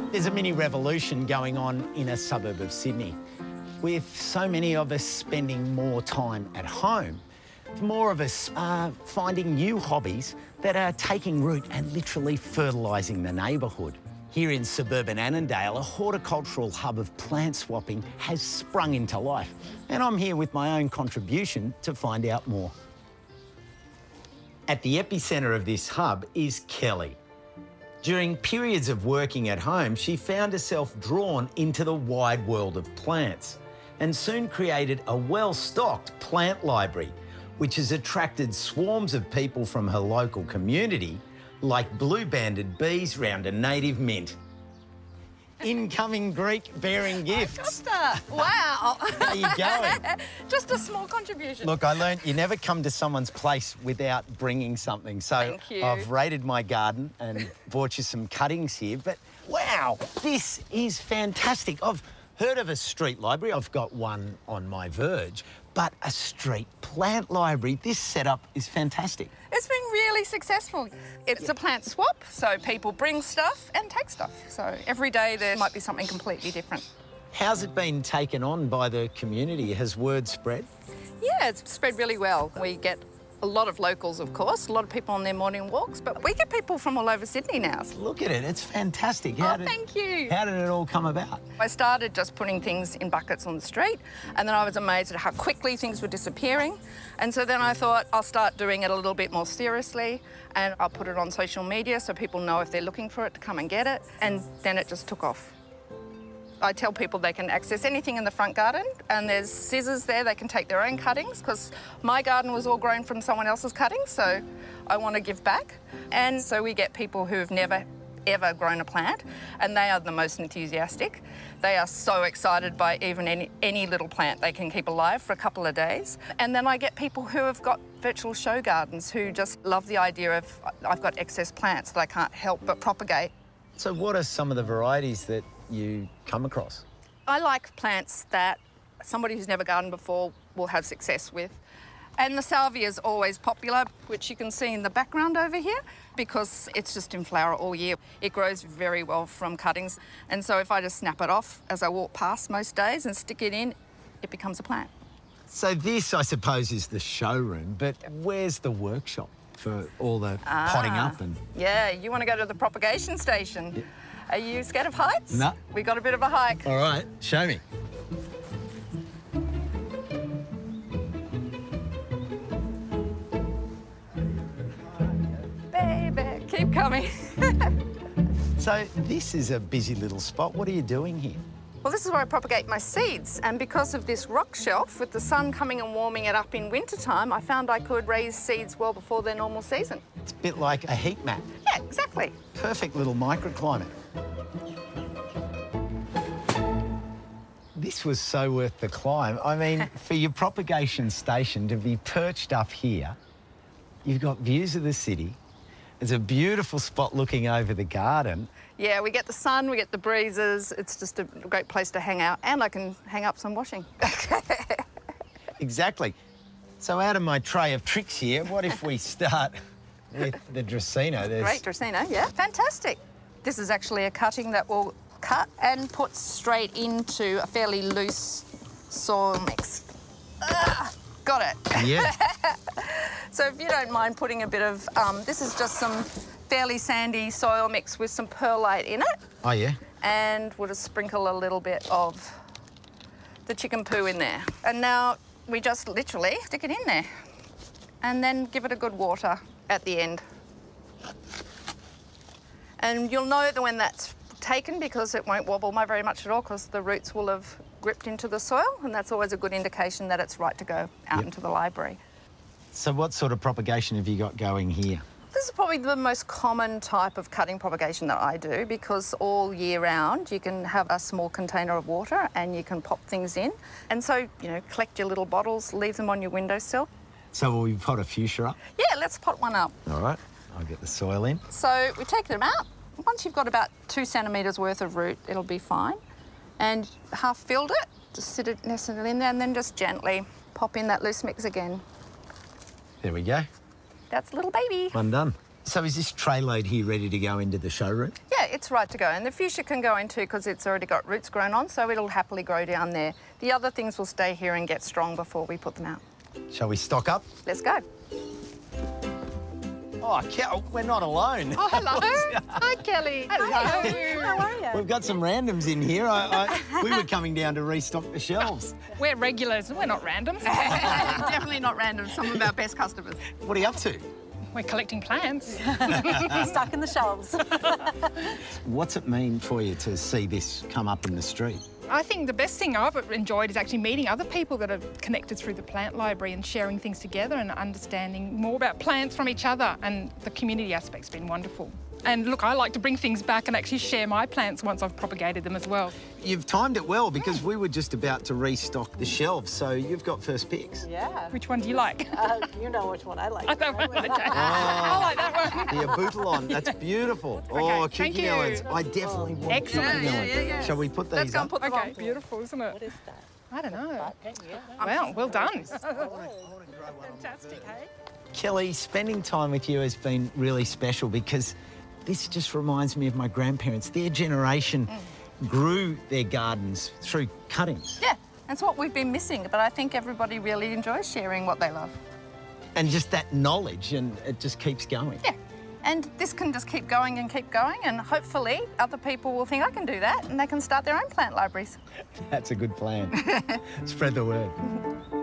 There's a mini revolution going on in a suburb of Sydney. With so many of us spending more time at home, more of us are finding new hobbies that are taking root and literally fertilising the neighbourhood. Here in suburban Annandale, a horticultural hub of plant swapping has sprung into life, and I'm here with my own contribution to find out more. At the epicentre of this hub is Kelly. During periods of working at home, she found herself drawn into the wide world of plants and soon created a well-stocked plant library, which has attracted swarms of people from her local community, like blue-banded bees round a native mint. Incoming Greek bearing gifts. Costa, wow. How you going? Just a small contribution. Look, I learned you never come to someone's place without bringing something. So thank you. I've raided my garden and bought you some cuttings here. But wow, this is fantastic. I've heard of a street library. I've got one on my verge. But a street plant library, this setup is fantastic. It's been really successful. It's a plant swap, so people bring stuff and take stuff. So every day there might be something completely different. How's it been taken on by the community? Has word spread? Yeah, it's spread really well. We get a lot of locals, of course, a lot of people on their morning walks, but we get people from all over Sydney now. Look at it, it's fantastic. Thank you. How did it all come about? I started just putting things in buckets on the street, and then I was amazed at how quickly things were disappearing. And so then I thought I'll start doing it a little bit more seriously, and I'll put it on social media so people know if they're looking for it to come and get it. And then it just took off. I tell people they can access anything in the front garden, and there's scissors there, they can take their own cuttings, because my garden was all grown from someone else's cuttings, so I want to give back. And so we get people who've never, ever grown a plant, and they are the most enthusiastic. They are so excited by even any little plant they can keep alive for a couple of days. And then I get people who have got virtual show gardens who just love the idea of, I've got excess plants that I can't help but propagate. So what are some of the varieties that you come across? I like plants that somebody who's never gardened before will have success with. And the salvia is always popular, which you can see in the background over here, because it's just in flower all year. It grows very well from cuttings. And so if I just snap it off as I walk past most days and stick it in, it becomes a plant. So this, I suppose, is the showroom, but where's the workshop for all the potting up? And yeah, you want to go to the propagation station. Yeah. Are you scared of heights? No. We got a bit of a hike. All right, show me. Baby, keep coming. So this is a busy little spot. What are you doing here? Well, this is where I propagate my seeds, and because of this rock shelf, with the sun coming and warming it up in wintertime, I found I could raise seeds well before their normal season. It's a bit like a heat mat. Yeah, exactly. Perfect little microclimate. This was so worth the climb. I mean, for your propagation station to be perched up here, you've got views of the city. It's a beautiful spot looking over the garden. Yeah, we get the sun, we get the breezes. It's just a great place to hang out, and I can hang up some washing. Exactly. So out of my tray of tricks here, what if we start with the Dracaena? Great Dracaena, yeah. Fantastic. This is actually a cutting that will cut and put straight into a fairly loose soil mix. Got it. Yeah. So if you don't mind putting a bit of, this is just some fairly sandy soil mix with some perlite in it. Oh, yeah? And we'll just sprinkle a little bit of the chicken poo in there. And now we just literally stick it in there and then give it a good water at the end. And you'll know that when that's taken, because it won't wobble very much at all, because the roots will have gripped into the soil, and that's always a good indication that it's right to go out into the library. So what sort of propagation have you got going here? This is probably the most common type of cutting propagation that I do, because all year round you can have a small container of water and you can pop things in. And so, you know, collect your little bottles, leave them on your windowsill. So will we pot a fuchsia up? Yeah, let's pot one up. All right, I'll get the soil in. So we take them out. Once you've got about 2 centimetres worth of root, it'll be fine. And half filled it, just nestle it in there, and then just gently pop in that loose mix again. There we go. That's a little baby. One done. So is this tray load here ready to go into the showroom? Yeah, it's right to go. And the fuchsia can go in too because it's already got roots grown on, so it'll happily grow down there. The other things will stay here and get strong before we put them out. Shall we stock up? Let's go. Oh, we're not alone. Oh, hello. Hi, Kelly. Hello. How are you? We've got some randoms in here. We were coming down to restock the shelves. We're regulars, we're not randoms. Definitely not random. Some of our best customers. What are you up to? We're collecting plants. Stocking the shelves. What's it mean for you to see this come up in the street? I think the best thing I've enjoyed is actually meeting other people that are connected through the plant library and sharing things together and understanding more about plants from each other, and the community aspect's been wonderful. And look, I like to bring things back and actually share my plants once I've propagated them as well. You've timed it well because we were just about to restock the shelves, so you've got first picks. Yeah. Which one do you like? You know which one I like. That one, okay. I like that one. The abutilon, that's beautiful. Okay, Oh, thank kiki you. melons. I definitely want Excellent. kiki melons. Yeah. Shall we put Let's these go up? and put them Okay, on. beautiful, isn't it? What is that? I don't know. Yeah. Well done. Fantastic, hey? Kelly, spending time with you has been really special because this just reminds me of my grandparents. Their generation grew their gardens through cuttings. Yeah, that's what we've been missing, but I think everybody really enjoys sharing what they love. And just that knowledge, and it just keeps going. Yeah, and this can just keep going, and hopefully other people will think I can do that, and they can start their own plant libraries. That's a good plan. Spread the word.